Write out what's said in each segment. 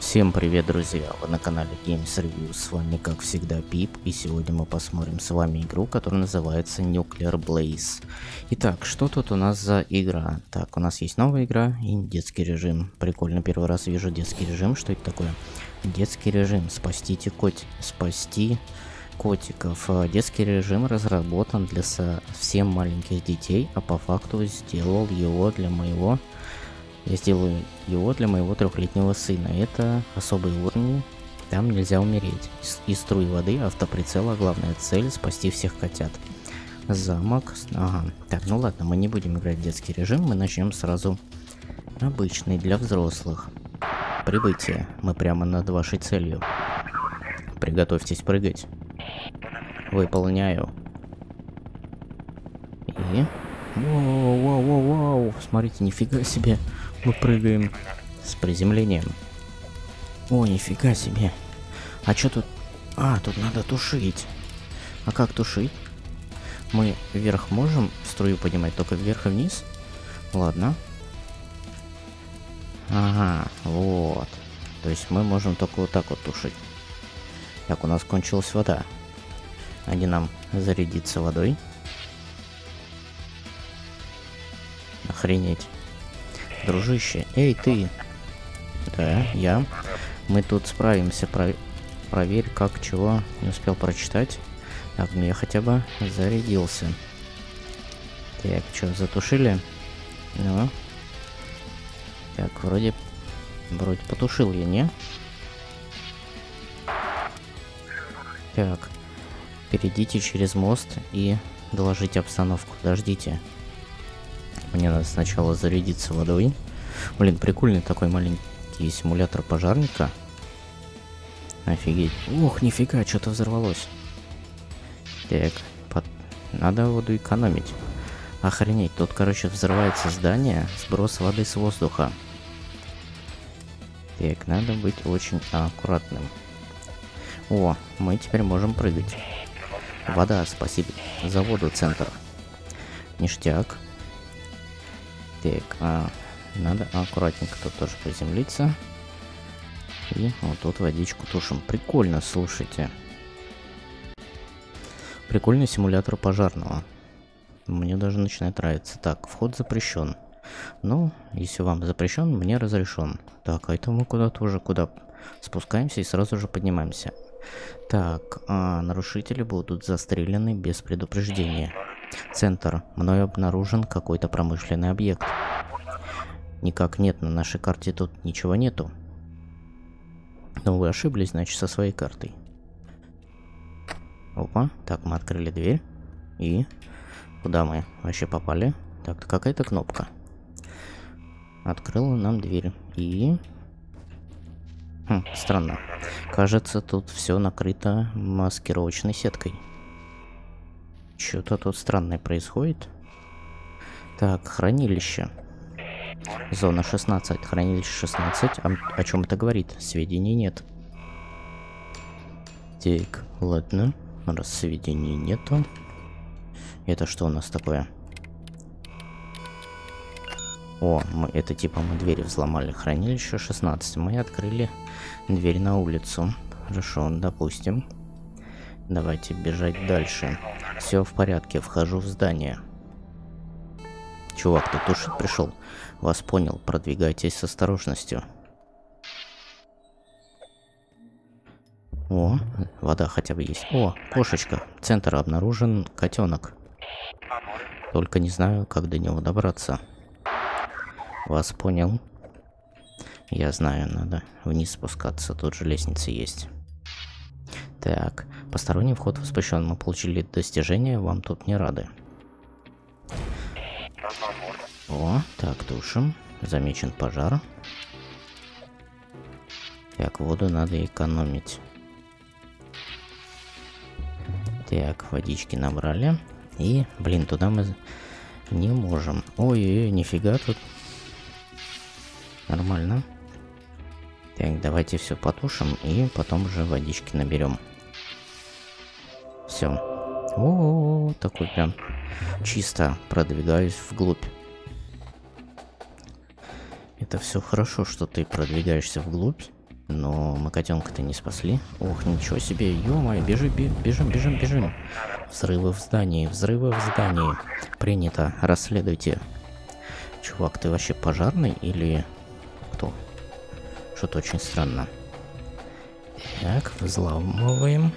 Всем привет, друзья! Вы на канале Games Review, с вами как всегда Пип, и сегодня мы посмотрим с вами игру, которая называется Nuclear Blaze. Итак, что тут у нас за игра? Так, у нас есть новая игра и детский режим. Прикольно, первый раз вижу детский режим. Что это такое? Детский режим. Спасти котиков. Детский режим разработан для совсем маленьких детей, а по факту сделал его для моего... Я сделаю его для моего 3-летнего сына. Это особый уровень. Там нельзя умереть. Из струи воды, автоприцела, главная цель — спасти всех котят. Замок. Ага. Так, ну ладно, мы не будем играть в детский режим. Мы начнем сразу обычный для взрослых. Прибытие. Мы прямо над вашей целью. Приготовьтесь прыгать. Выполняю. И... Воу. Смотрите, нифига себе. Мы прыгаем с приземлением. О, нифига себе. А что тут? А, тут надо тушить. А как тушить? Мы вверх можем струю поднимать, только вверх и вниз? Ладно. Ага, вот. То есть мы можем только вот так вот тушить. Так, у нас кончилась вода. Они нам зарядиться водой. Охренеть. Дружище, эй ты. Да, я. Мы тут справимся. Проверь, как, чего. Не успел прочитать. Так, ну я хотя бы зарядился. Так, что, затушили? Ну. Так, вроде потушил я, не? Так. Перейдите через мост и доложите обстановку. Подождите. Мне надо сначала зарядиться водой. Блин, прикольный такой маленький симулятор пожарника. Офигеть. Ух, нифига, что-то взорвалось. Так, надо воду экономить. Охренеть, тут, короче, взрывается здание, сброс воды с воздуха. Так, надо быть очень аккуратным. О, мы теперь можем прыгать. Вода, спасибо за воду, центр. Ништяк. Так, надо аккуратненько тут тоже приземлиться. И вот тут водичку тушим. Прикольно, слушайте. Прикольный симулятор пожарного. Мне даже начинает нравиться. Так, вход запрещен. Ну, если вам запрещен, мне разрешен. Так, а это мы куда-то уже спускаемся и сразу же поднимаемся. Так, нарушители будут застрелены без предупреждения. Центр. Мною обнаружен какой-то промышленный объект. Никак нет, на нашей карте тут ничего нету. Но вы ошиблись, значит, со своей картой. Опа. Так, мы открыли дверь. И... Куда мы вообще попали? Так, какая-то кнопка. Открыла нам дверь. И... странно. Кажется, тут все накрыто маскировочной сеткой. Что-то тут странное происходит. Так, хранилище. Зона 16. Хранилище 16. О чем это говорит? Сведений нет. Так, ладно. Раз сведений нету. Это что у нас такое? О, это типа мы двери взломали. Хранилище 16. Мы открыли дверь на улицу. Хорошо, допустим. Давайте бежать дальше. Все в порядке, вхожу в здание. Чувак, ты тушить пришел? Вас понял, продвигайтесь с осторожностью. О, вода хотя бы есть. О, кошечка. Центр, обнаружен котенок. Только не знаю, как до него добраться. Вас понял. Я знаю, надо вниз спускаться, тут же лестница есть. Так, посторонний вход воспрещен. Мы получили достижение, вам тут не рады. О, так, тушим. Замечен пожар. Так, воду надо экономить. Так, водички набрали. И, блин, туда мы не можем. Ой-ой-ой, нифига тут. Нормально. Так, давайте все потушим и потом уже водички наберем. Все. О, такой прям чисто продвигаюсь вглубь. Это все хорошо, что ты продвигаешься вглубь. Но мы котенка-то не спасли. Ох, ничего себе, ё-моё, бежим. Взрывы в здании. Принято, расследуйте. Чувак, ты вообще пожарный или кто? Что-то очень странно. Так, взламываем.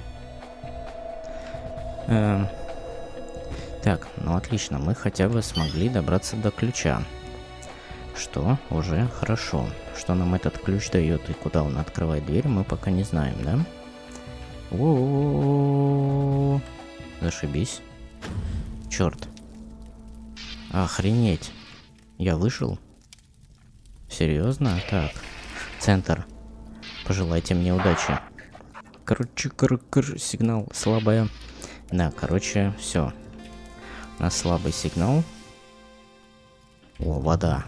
Так, ну отлично, мы хотя бы смогли добраться до ключа. Что уже хорошо. Что нам этот ключ дает и куда он открывает дверь, мы пока не знаем, да? О-о-о-о-о-о-о. Зашибись. Черт. Охренеть. Я вышел? Серьезно? Так. Центр. Пожелайте мне удачи. Короче, сигнал слабая. Да, короче, все. У нас слабый сигнал. О, вода.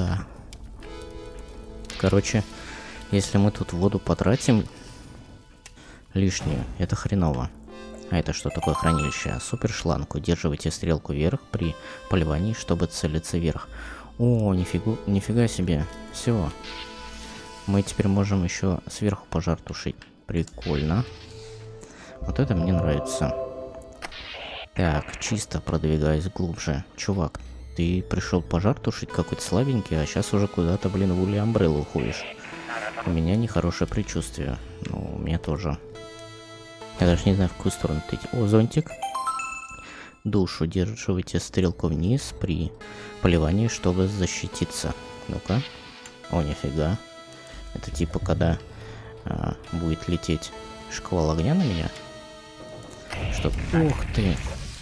Короче, если мы тут воду потратим лишнюю, это хреново. А это что такое хранилище? Супершланг. Удерживайте стрелку вверх при поливании, чтобы целиться вверх. О, нифига себе. Все. Мы теперь можем еще сверху пожар тушить. Прикольно. Вот это мне нравится. Так, чисто продвигаясь глубже. Чувак, ты пришел пожар тушить какой-то слабенький, а сейчас уже куда-то, блин, в Ульямбреллу уходишь. У меня нехорошее предчувствие. Ну, у меня тоже. Я даже не знаю, в какую сторону ты идти. О, зонтик. Душ. Удерживайте стрелку вниз при поливании, чтобы защититься. Ну-ка. О, нифига. Это типа, когда будет лететь шквал огня на меня. Что? Ух ты.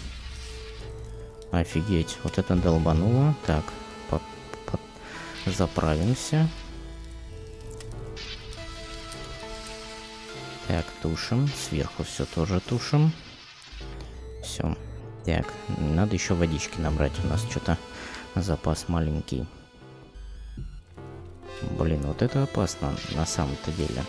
Офигеть. Вот это долбануло. Так. Заправимся. Так, тушим. Сверху все тоже тушим. Все. Так, надо еще водички набрать. У нас что-то запас маленький. Блин, вот это опасно на самом-то деле.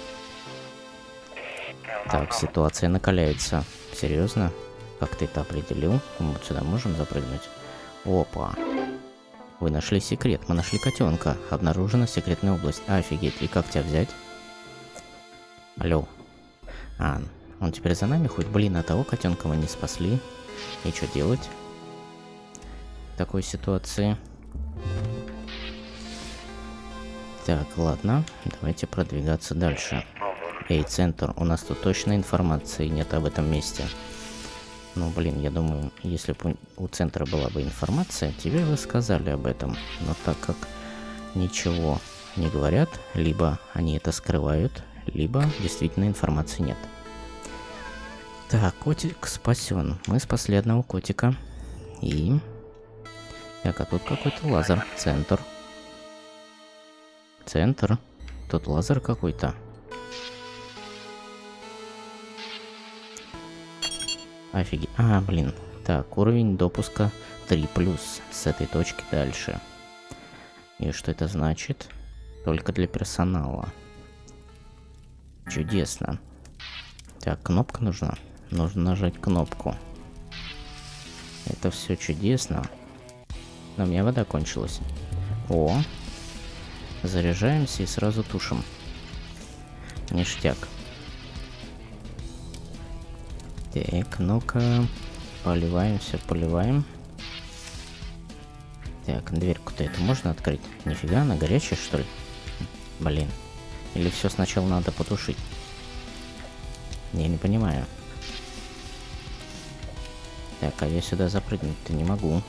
Так, ситуация накаляется. Серьезно? Как ты это определил? Мы вот сюда можем запрыгнуть? Опа. Вы нашли секрет. Мы нашли котенка. Обнаружена секретная область. Офигеть. И как тебя взять? Алло. А, он теперь за нами ходит? Блин, а того котенка мы не спасли. И что делать в такой ситуации? Так, ладно. Давайте продвигаться дальше. Эй, центр, у нас тут точно информации нет об этом месте. Ну, блин, я думаю, если бы у центра была бы информация, тебе бы сказали об этом. Но так как ничего не говорят, либо они это скрывают, либо действительно информации нет. Так, котик спасен. Мы спасли одного котика. И... Так, а тут какой-то лазер. Центр. Тут лазер какой-то. Офигеть. А, блин. Так, уровень допуска 3+. С этой точки дальше. И что это значит? Только для персонала. Чудесно. Так, кнопка нужна. Нужно нажать кнопку. Это все чудесно. Но у меня вода кончилась. О. Заряжаемся и сразу тушим. Ништяк. Так, ну-ка. Поливаемся, поливаем. Так, дверку-то это можно открыть? Нифига, она горячая, что ли? Блин. Или все сначала надо потушить? Я не понимаю. Так, а я сюда запрыгнуть-то не могу.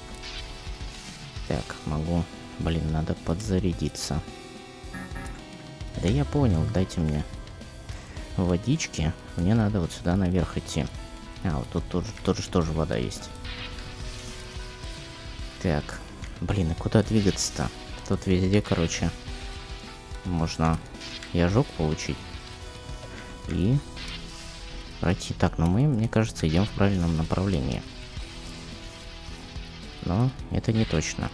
Так, могу. Блин, надо подзарядиться. Да я понял, дайте мне водички. Мне надо вот сюда наверх идти. А, вот тут тоже вода есть. Так, блин, и куда двигаться-то? Тут везде, короче, можно и ожог получить. И пройти. Так, но мы, мне кажется, идем в правильном направлении. Но это не точно.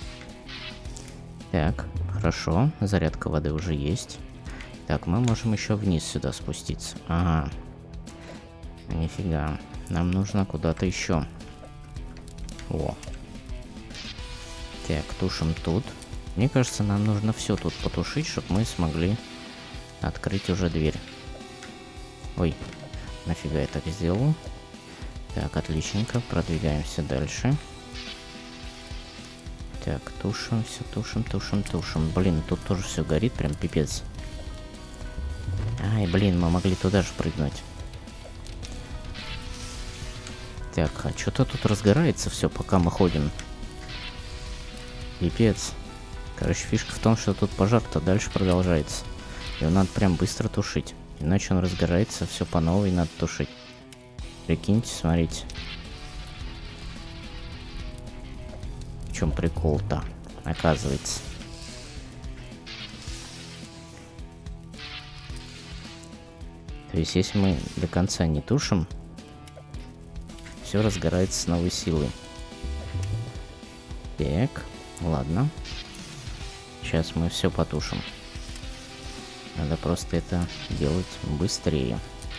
Так, хорошо. Зарядка воды уже есть. Так, мы можем еще вниз сюда спуститься. Ага. Нифига. Нам нужно куда-то еще. О. Так, тушим тут. Мне кажется, нам нужно все тут потушить, чтобы мы смогли открыть уже дверь. Ой, нафига я так сделал? Так, отличненько, продвигаемся дальше. Так, тушим, все тушим, тушим, тушим. Блин, тут тоже все горит, прям пипец. Ай, блин, мы могли туда же прыгнуть. Так, а что-то тут разгорается все, пока мы ходим. Пипец. Короче, фишка в том, что тут пожар-то дальше продолжается. Его надо прям быстро тушить. Иначе он разгорается, все по новой надо тушить. Прикиньте, смотрите. В чем прикол-то, оказывается. То есть, если мы до конца не тушим, все разгорается с новой силой. Так, ладно. Сейчас мы все потушим. Надо просто это делать быстрее.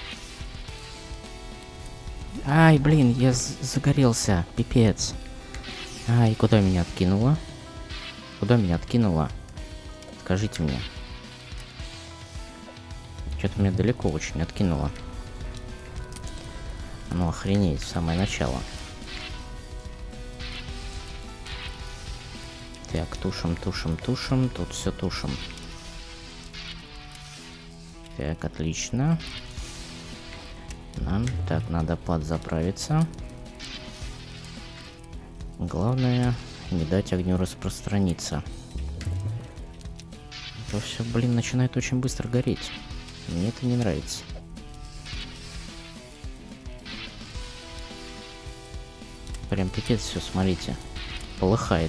Ай, блин, я загорелся, пипец. Ай, куда меня откинуло? Куда меня откинуло? Скажите мне. Что-то меня далеко очень откинуло. Ну, охренеть, в самое начало. Так, тушим, тушим, тушим. Тут все тушим. Так, отлично. Нам так надо подзаправиться. Главное, не дать огню распространиться. Это все, блин, начинает очень быстро гореть. Мне это не нравится. Прям пипец все, смотрите. Полыхает.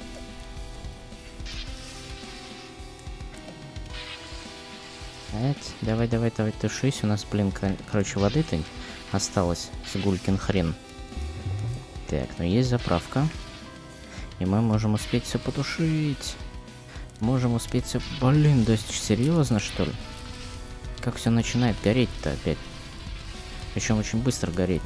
Давай, давай, давай, тушись. У нас, блин, короче, воды-то осталось с гулькин хрен. Так, ну есть заправка. И мы можем успеть все потушить. Можем успеть все... Блин, да серьезно, что ли? Как все начинает гореть-то опять? Причем очень быстро гореть.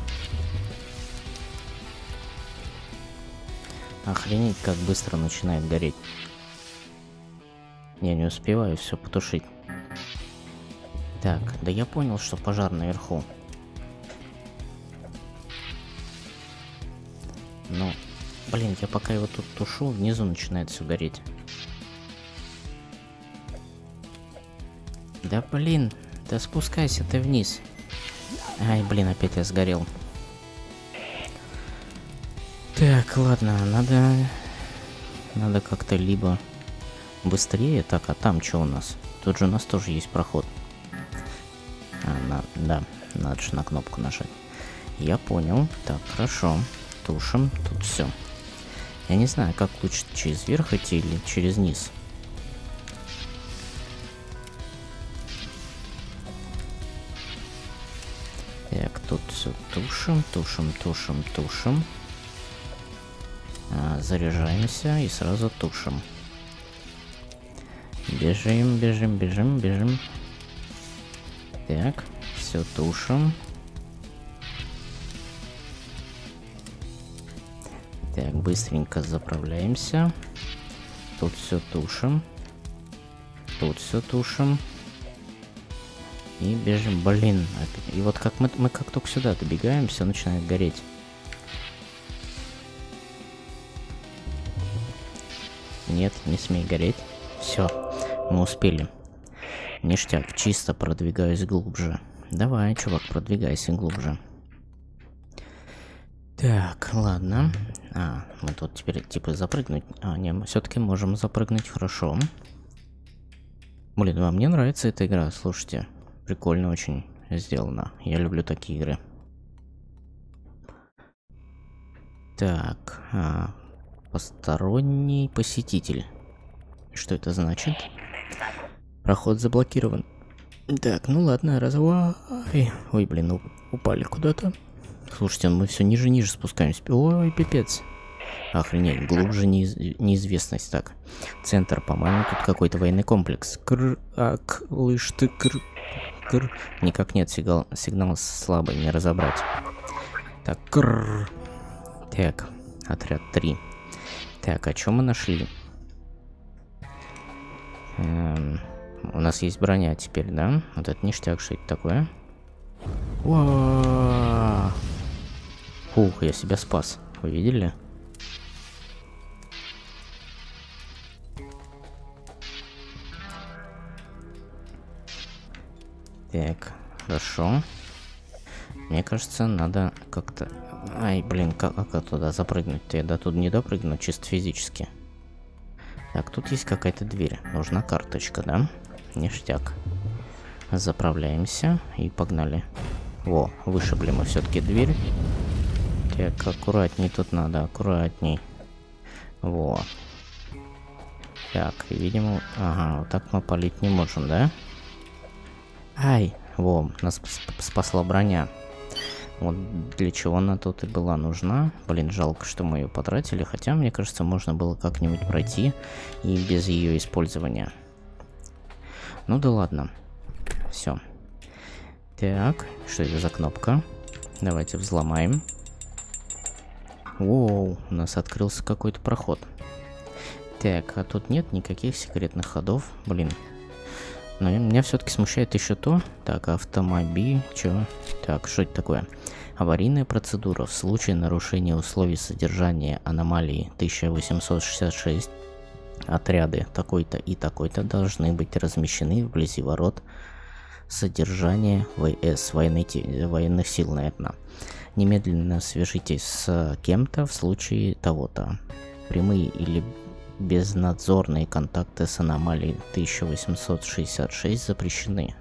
Охренеть, как быстро начинает гореть. Я не успеваю все потушить. Так, да я понял, что пожар наверху. Ну, блин, я пока его тут тушу, внизу начинает все гореть. Да блин, да спускайся ты вниз. Ай, блин, опять я сгорел. Так, ладно, надо как-то либо быстрее. Так, а там что у нас? Тут же у нас тоже есть проход. Да, надо же на кнопку нажать. Я понял. Так, хорошо. Тушим. Тут все. Я не знаю, как лучше, через верх идти или через низ. Так, тут все тушим, тушим, тушим, тушим. Заряжаемся и сразу тушим. Бежим, бежим, бежим, бежим. Так, все тушим. Так, быстренько заправляемся. Тут все тушим. Тут все тушим. И бежим. Блин. И вот как мы как только сюда добегаем, все начинает гореть. Нет, не смей гореть. Все, мы успели. Ништяк, чисто продвигаюсь глубже. Давай, чувак, продвигайся глубже. Так, ладно. Мы тут теперь типа запрыгнуть. Не, мы все-таки можем запрыгнуть, хорошо. Блин, а мне нравится эта игра, слушайте. Прикольно очень сделано. Я люблю такие игры. Так, посторонний посетитель. Что это значит? Проход заблокирован. Так, ну ладно, Ой, блин, упали куда-то. Слушайте, мы все ниже и ниже спускаемся. Ой, пипец. Охренеть, глубже неизвестность. Так, центр, по-моему, тут какой-то военный комплекс. Лыж ты, Никак нет, сигнал слабый, не разобрать. Так, Так, отряд 3. Так, а что мы нашли? у нас есть броня теперь, да? Вот это ништяк, что это такое? Уа! Фух, я себя спас. Вы видели? Так, хорошо. Мне кажется, надо как-то... Ай, блин, как туда запрыгнуть-то? Я до туда не допрыгну, чисто физически. Так, тут есть какая-то дверь. Нужна карточка, да? Ништяк. Заправляемся и погнали. Во, вышибли мы все-таки дверь. Так, аккуратней тут надо, аккуратней. Во. Так, видимо... Ага, вот так мы палить не можем, да? Ай, во, нас спасла броня. Вот для чего она тут и была нужна. Блин, жалко, что мы ее потратили. Хотя, мне кажется, можно было как-нибудь пройти и без ее использования. Ну да ладно. Все. Так, что это за кнопка? Давайте взломаем. Воу, у нас открылся какой-то проход. Так, а тут нет никаких секретных ходов. Блин. Но меня все-таки смущает еще то. Так, автомобиль. Чё? Так, что это такое? Аварийная процедура. В случае нарушения условий содержания аномалии 1866 отряды такой-то и такой-то должны быть размещены вблизи ворот содержания ВС, военных сил, наверное. Немедленно свяжитесь с кем-то в случае того-то. Прямые или безнадзорные контакты с аномалией 1866 запрещены.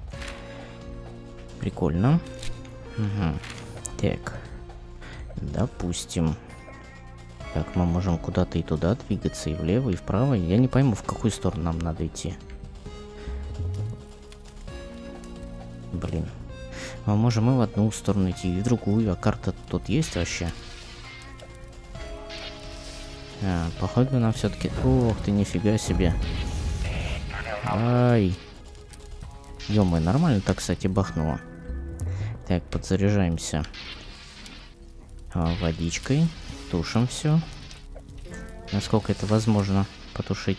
Прикольно. Угу. Так. Допустим. Так, мы можем куда-то и туда двигаться, и влево, и вправо. Я не пойму, в какую сторону нам надо идти. Блин. Мы можем и в одну сторону идти, и в другую. А карта тут есть вообще? Походу нам все-таки... Ох ты, нифига себе. Ай. Ё-моё, нормально так, кстати, бахнуло. Так, подзаряжаемся. Водичкой. Тушим все. Насколько это возможно потушить.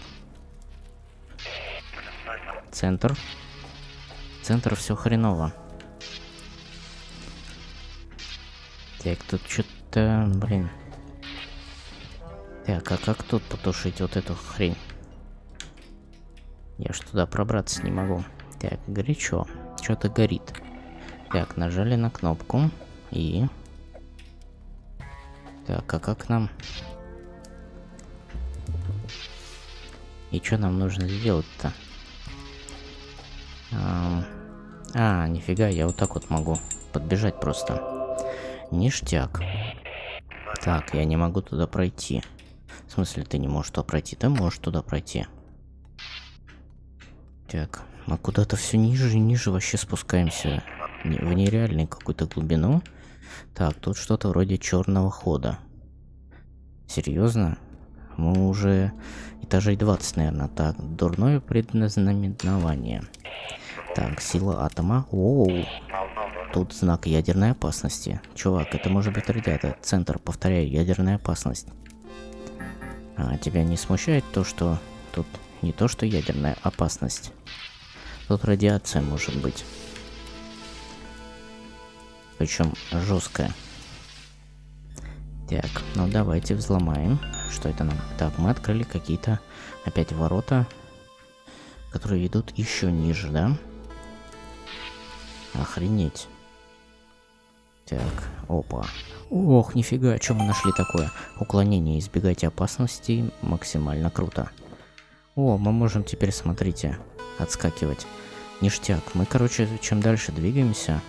Центр. Центр все хреново. Так, тут что-то... Блин. Так, а как тут потушить вот эту хрень? Я ж туда пробраться не могу. Так, горячо. Что-то горит. Так, нажали на кнопку. И... Так, а как нам... И что нам нужно сделать-то? Нифига, я вот так вот могу подбежать просто. Ништяк. Так, я не могу туда пройти. В смысле, ты не можешь туда пройти? Ты можешь туда пройти. Так, мы куда-то все ниже и ниже вообще спускаемся. В нереальную какую-то глубину. Так, тут что-то вроде черного хода. Серьезно? Мы уже этажей 20, наверное. Так, дурное предназнаменование. Так, сила атома. Оу. Тут знак ядерной опасности. Чувак, это может быть радиатор. Центр, повторяю, ядерная опасность. А тебя не смущает то, что тут не то, что ядерная опасность. Тут радиация может быть. Причем жесткая. Так, ну давайте взломаем. Что это нам? Так, мы открыли какие-то опять ворота, которые ведут еще ниже, да? Охренеть. Так, опа. Ох, нифига, что мы нашли такое? Уклонение, избегайте опасностей, максимально круто. О, мы можем теперь, смотрите, отскакивать. Ништяк. Мы, короче, чем дальше двигаемся,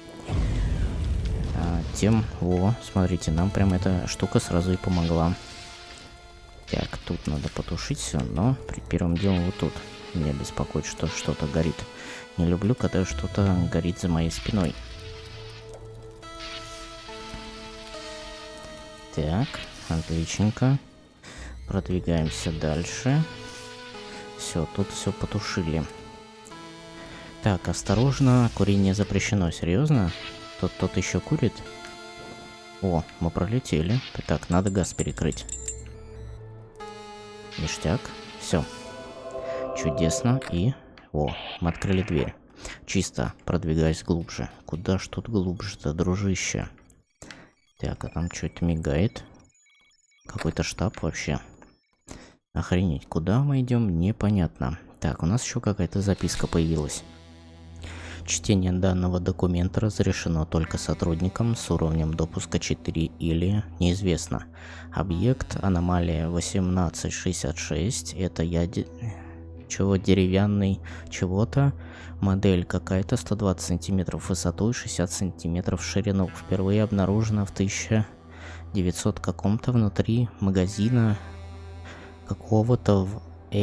тем... О, смотрите, нам прям эта штука сразу и помогла. Так, тут надо потушить все, но при первом делом вот тут. Меня беспокоит, что что-то горит. Не люблю, когда что-то горит за моей спиной. Так, отличненько. Продвигаемся дальше. Все, тут все потушили. Так, осторожно, курение запрещено. Серьезно? Тот еще курит? О, мы пролетели. Так, надо газ перекрыть. Ништяк. Все. Чудесно. И О, мы открыли дверь. Чисто, продвигаясь глубже. Куда ж тут глубже-то, дружище? Так, а там что-то мигает. Какой-то штаб вообще. Охренеть, куда мы идем, непонятно. Так, у нас еще какая-то записка появилась. Чтение данного документа разрешено только сотрудникам с уровнем допуска 4 или неизвестно. Объект аномалия 1866. Это чего деревянный чего-то. Модель какая-то 120 сантиметров в высоту и 60 сантиметров в ширину. Впервые обнаружена в 1900 каком-то внутри магазина какого-то в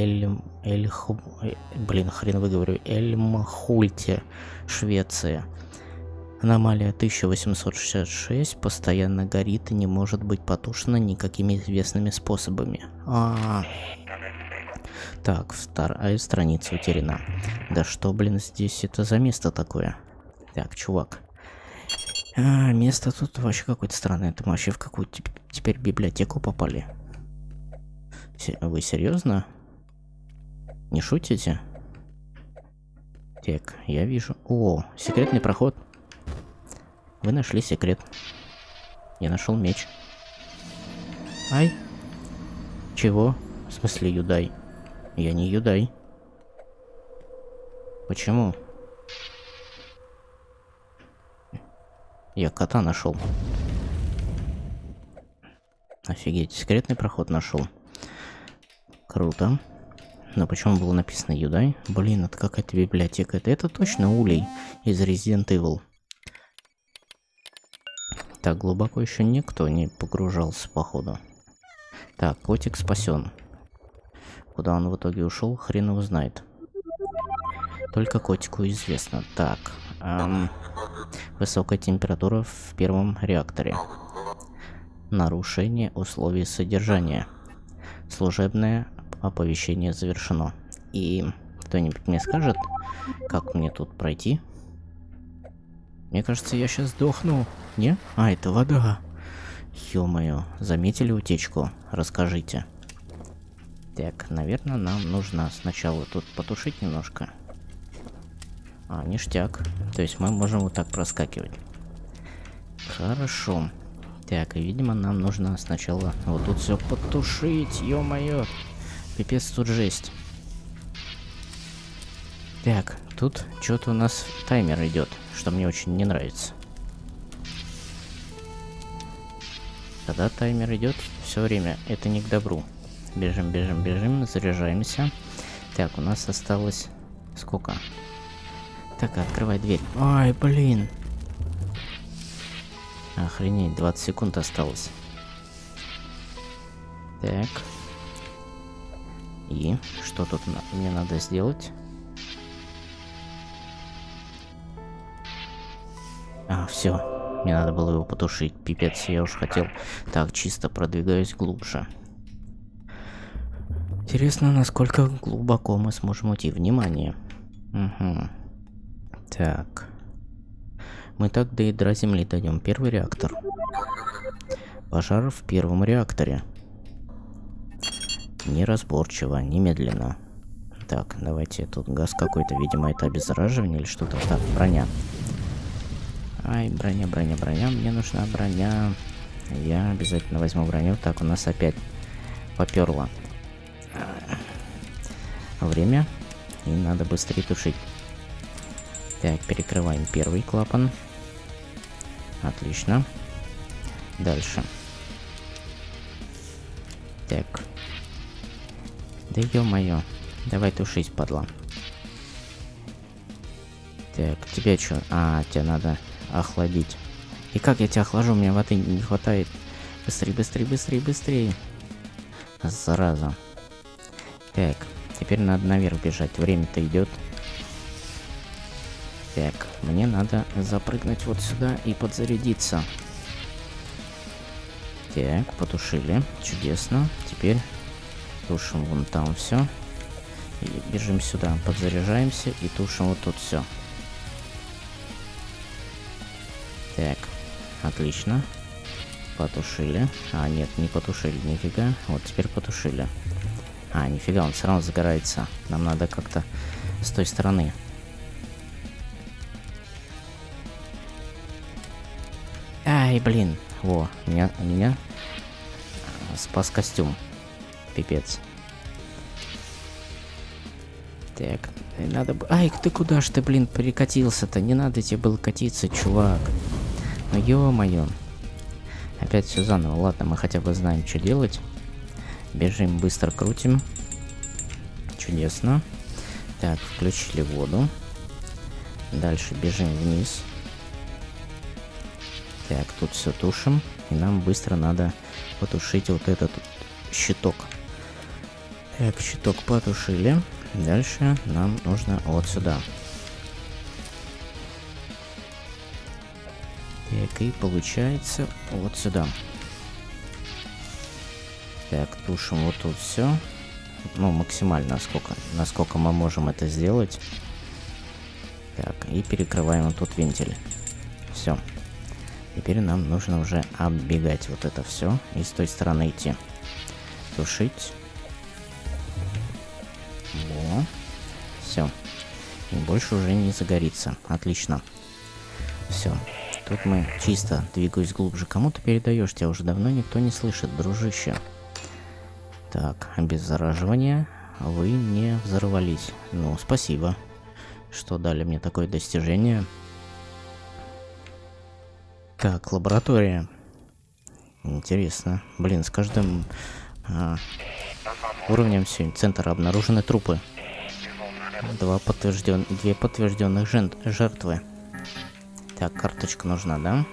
Эльмхульте, Швеция. Аномалия 1866 постоянно горит и не может быть потушена никакими известными способами. Так, вторая страница утеряна. Да что, блин, здесь это за место такое? Так, чувак. Место тут вообще какое-то странное. Это мы вообще в какую-то теперь библиотеку попали. Вы серьезно? Не шутите? Так, я вижу. О, секретный проход. Вы нашли секрет. Я нашел меч. Ай. Чего? В смысле, юдай? Я не юдай. Почему? Я кота нашел. Офигеть, секретный проход нашел. Круто. Но почему было написано юдай? Блин, это какая-то библиотека. Это точно Улей из Resident Evil. Так, глубоко еще никто не погружался, походу. Так, котик спасен. Куда он в итоге ушел, хрен его знает. Только котику известно. Так, высокая температура в первом реакторе. Нарушение условий содержания. Служебное оповещение завершено. И кто-нибудь мне скажет, как мне тут пройти? Мне кажется, я сейчас сдохну. Не? А, это вода. Ё-моё, заметили утечку? Расскажите. Так, наверное, нам нужно сначала тут потушить немножко. Ништяк. То есть мы можем вот так проскакивать. Хорошо. Так, и видимо нам нужно сначала вот тут все потушить. Ё-моё. Пипец, тут жесть. Так, тут что-то у нас таймер идет, что мне очень не нравится. Когда таймер идет, все время это не к добру. Бежим, бежим, бежим, заряжаемся. Так, у нас осталось сколько? Так, открывай дверь. Ай, блин. Охренеть, 20 секунд осталось. Так. И что тут мне надо сделать? Все. Мне надо было его потушить. Пипец, я уж хотел. Так, чисто продвигаюсь глубже. Интересно, насколько глубоко мы сможем уйти. Внимание. Угу. Так. Мы так до ядра Земли дойдем. Первый реактор. Пожар в первом реакторе. Неразборчиво, немедленно. Так, давайте, тут газ какой-то, видимо, это обеззараживание или что-то. Так, броня. Ай, броня, броня, броня. Мне нужна броня. Я обязательно возьму броню. Так, у нас опять поперло. Время. И надо быстрее тушить. Так, перекрываем первый клапан. Отлично. Дальше. Так. Да ё-моё. Давай тушить, падла. Так, тебе что? Тебя надо охладить. И как я тебя охлажу? У меня воды не хватает. Быстрее, быстрее, быстрее, быстрее. Зараза. Так, теперь надо наверх бежать. Время-то идет. Так, мне надо запрыгнуть вот сюда и подзарядиться. Так, потушили. Чудесно. Теперь тушим вон там все. И бежим сюда, подзаряжаемся и тушим вот тут все. Так, отлично. Потушили. Нет, не потушили, нифига. Вот теперь потушили. Нифига, он все равно загорается. Нам надо как-то с той стороны. Ай, блин. Во, меня спас костюм. Пипец. Так, надо бы... Ай, ты куда ж ты, блин, перекатился-то? Не надо тебе было катиться, чувак. Ну, ё-моё. Опять все заново. Ладно, мы хотя бы знаем, что делать. Бежим, быстро крутим. Чудесно. Так, включили воду. Дальше бежим вниз. Так, тут все тушим. И нам быстро надо потушить вот этот щиток. Так, щиток потушили. Дальше нам нужно вот сюда. Так, и получается вот сюда. Так, тушим вот тут все. Ну, максимально, насколько мы можем это сделать. Так, и перекрываем вот тут вентиль. Все. Теперь нам нужно уже оббегать вот это все и с той стороны идти. Тушить. Во. Все. И больше уже не загорится. Отлично. Все. Тут мы чисто двигаюсь глубже. Кому ты передаешь? Тебя уже давно никто не слышит, дружище. Так, обеззараживание. Вы не взорвались. Ну, спасибо, что дали мне такое достижение. Так, лаборатория. Интересно. Блин, с каждым уровнем сегодня центра обнаружены трупы. Две подтвержденных жертвы. Так, карточка нужна, да?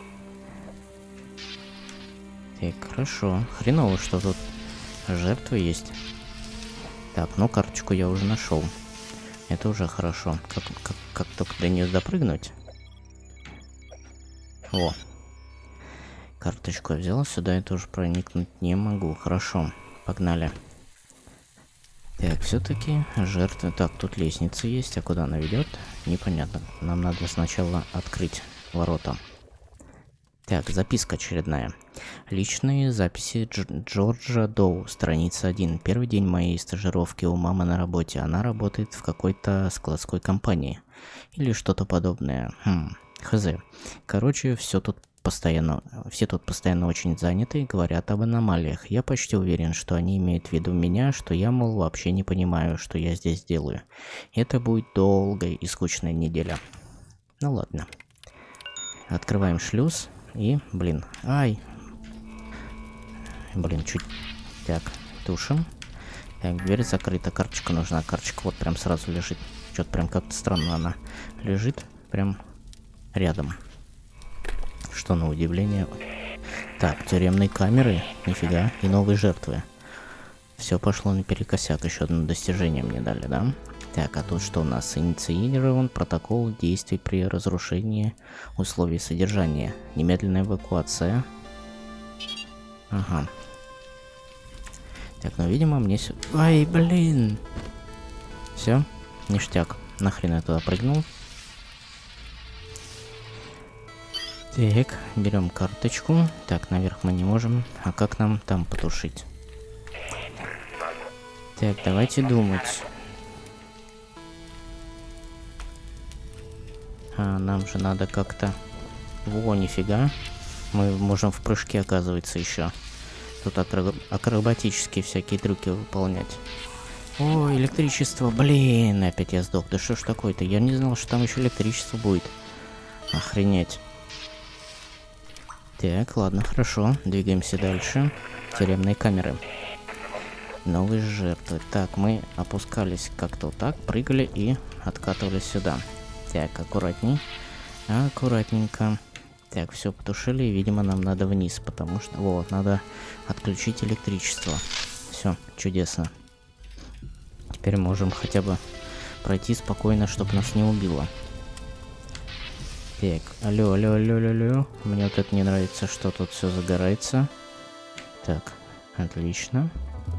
Так, хорошо. Хреново, что тут жертвы есть. Так, ну карточку я уже нашел. Это уже хорошо. Как только до нее допрыгнуть. О. Карточку я взял. Сюда я тоже проникнуть не могу. Хорошо. Погнали. Так, все-таки жертвы. Так, тут лестница есть. А куда она ведет? Непонятно. Нам надо сначала открыть ворота. Так, записка очередная. Личные записи Джорджа Доу. Страница 1. Первый день моей стажировки у мамы на работе. Она работает в какой-то складской компании. Или что-то подобное. Хз. Короче, все тут постоянно очень заняты и говорят об аномалиях. Я почти уверен, что они имеют в виду меня, что я, мол, вообще не понимаю, что я здесь делаю. Это будет долгая и скучная неделя. Ну ладно. Открываем шлюз и, блин, ай. Блин, чуть. Так, тушим. Так, дверь закрыта, карточка нужна. Карточка вот прям сразу лежит. Что-то прям как-то странно она лежит. Прям рядом. Что на удивление. Так, тюремные камеры. Нифига. И новые жертвы. Все пошло наперекосяк. Еще одно достижение мне дали, да? Так, а тут что у нас? Инициирован протокол действий при разрушении условий содержания. Немедленная эвакуация. Ага. Так, ну, видимо, мне... Ай, блин! Все, ништяк. Нахрен я туда прыгнул. Так, берем карточку. Так, наверх мы не можем. А как нам там потушить? Так, давайте думать. А, нам же надо как-то... Во, нифига. Мы можем в прыжке, оказывается, еще. Тут акробатические всякие трюки выполнять. О, электричество, блин, опять я сдох. Да что ж такое-то? Я не знал, что там еще электричество будет. Охренеть. Так, ладно, хорошо. Двигаемся дальше. Тюремные камеры. Новые жертвы. Так, мы опускались как-то вот так, прыгали и откатывались сюда. Так, аккуратней. Аккуратненько. Так, все потушили, и, видимо, нам надо вниз, потому что... Вот, надо отключить электричество. Все, чудесно. Теперь можем хотя бы пройти спокойно, чтобы нас не убило. Так, алло. Мне вот это не нравится, что тут все загорается. Так, отлично.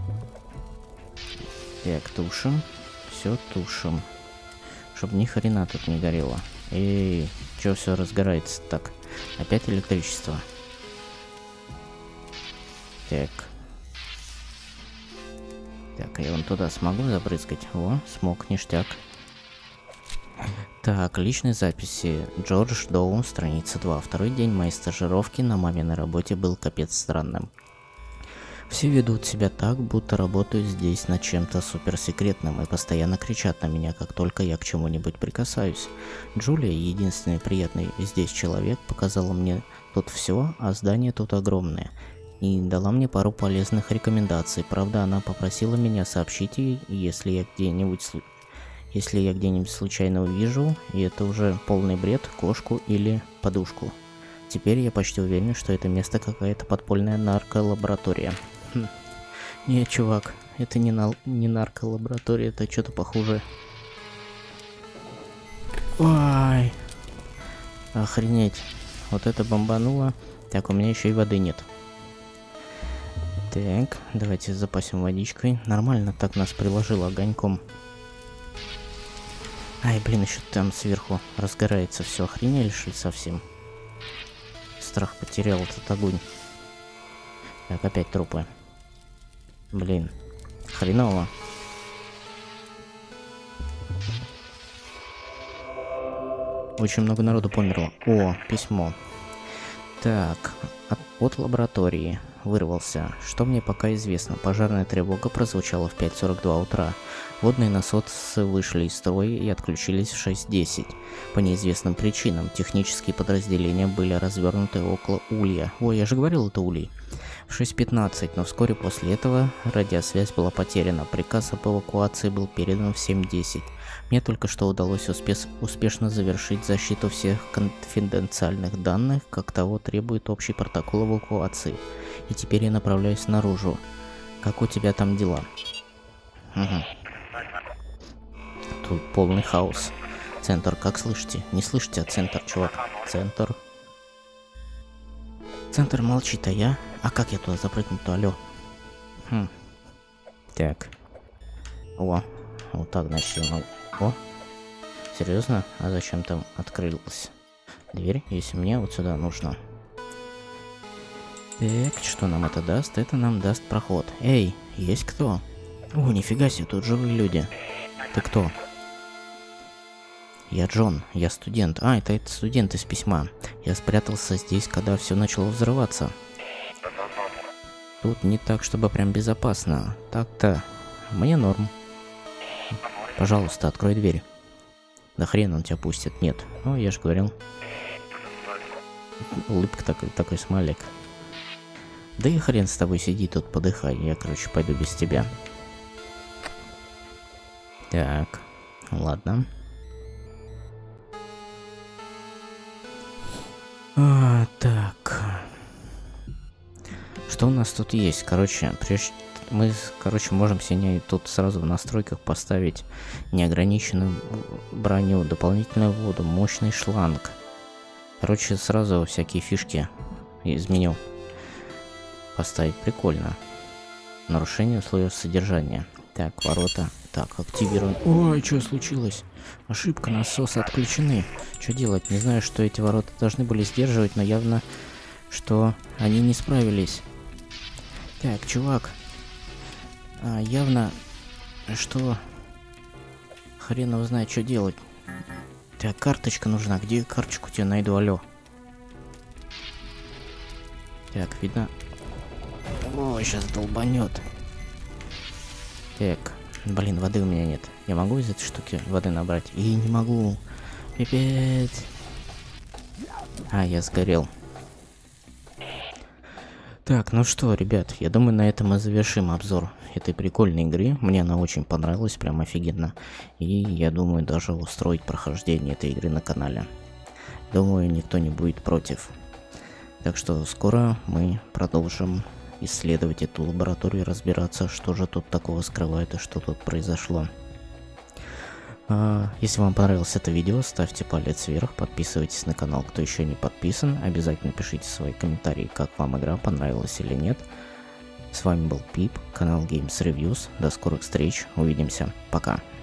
Так, тушим. Все тушим. Чтобы ни хрена тут не горело. Эй, что все разгорается так? Опять электричество. Так. Так, я вон туда смогу забрызгать? О, смог, ништяк. Так, личные записи. Джордж Доу, страница 2. Второй день моей стажировки на маминой работе был капец странным. Все ведут себя так, будто работают здесь над чем-то суперсекретным и постоянно кричат на меня, как только я к чему-нибудь прикасаюсь. Джулия, единственный приятный здесь человек, показала мне тут все, а здание тут огромное. И дала мне пару полезных рекомендаций. Правда, она попросила меня сообщить ей, если я где-нибудь случайно увижу, и это уже полный бред, кошку или подушку. Теперь я почти уверен, что это место какая-то подпольная нарколаборатория. Не, чувак, это не нарколаборатория, это что-то похуже. Ой, охренеть, вот это бомбануло. Так, у меня еще и воды нет. Так, давайте запасим водичкой. Нормально так нас приложило огоньком. Ай, блин, еще там сверху разгорается все. Охренели, что ли, совсем? Страх потерял этот огонь. Так, опять трупы. Блин, хреново. Очень много народу померло. О, письмо. Так, от лаборатории. Вырвался. Что мне пока известно, пожарная тревога прозвучала в 5:42 утра. Водные насосы вышли из строя и отключились в 6:10. По неизвестным причинам технические подразделения были развернуты около улья. Ой, я же говорил, это улей. В 6:15, но вскоре после этого радиосвязь была потеряна. Приказ об эвакуации был передан в 7:10. Мне только что удалось успешно завершить защиту всех конфиденциальных данных, как того требует общий протокол эвакуации. И теперь я направляюсь наружу. Как у тебя там дела? Угу. Тут полный хаос. Центр, как слышите? Не слышите, а центр, чувак. Центр. Центр молчит, а я? А как я туда запрыгну-то, алё? Так. О, вот так, значит, я могу... О, серьезно? А зачем там открылась дверь, если мне вот сюда нужно? Так, что нам это даст? Это нам даст проход. Эй, есть кто? О, нифига себе, тут живые люди. Ты кто? Я Джон, я студент. А, это студент из письма. Я спрятался здесь, когда все начало взрываться. Тут не так, чтобы прям безопасно. Так-то, мне норм. Пожалуйста, открой дверь. Да хрен он тебя пустит. Нет. Ну, я же говорил. Улыбка такой смайлик. Да и хрен с тобой, сиди тут, подыхай. Я, короче, пойду без тебя. Так, ладно. Так. Что у нас тут есть? Короче, мы, можем сегодня тут сразу в настройках поставить неограниченную броню, дополнительную воду, мощный шланг. Короче, сразу всякие фишки из меню поставить. Прикольно. Нарушение условий содержания. Так, ворота. Так, активируем. Ой, что случилось? Ошибка, насосы отключены. Что делать? Не знаю, что эти ворота должны были сдерживать, но явно, что они не справились. Так, чувак. Явно, что... Хрен его знает, что делать. Так, карточка нужна. Где карточку тебе найду, алё? Так, видно... О, сейчас долбанет. Так, блин, воды у меня нет. Я могу из этой штуки воды набрать? И не могу. Пипец. А, я сгорел. Так, ну что, ребят, я думаю, на этом мы завершим обзор этой прикольной игры. Мне она очень понравилась, прям офигенно. И я думаю, даже устроить прохождение этой игры на канале. Думаю, никто не будет против. Так что скоро мы продолжим исследовать эту лабораторию, разбираться, что же тут такого скрывает и что тут произошло. Если вам понравилось это видео, ставьте палец вверх, подписывайтесь на канал, кто еще не подписан, обязательно пишите свои комментарии, как вам игра, понравилась или нет. С вами был Пип, канал Games Reviews, до скорых встреч, увидимся, пока.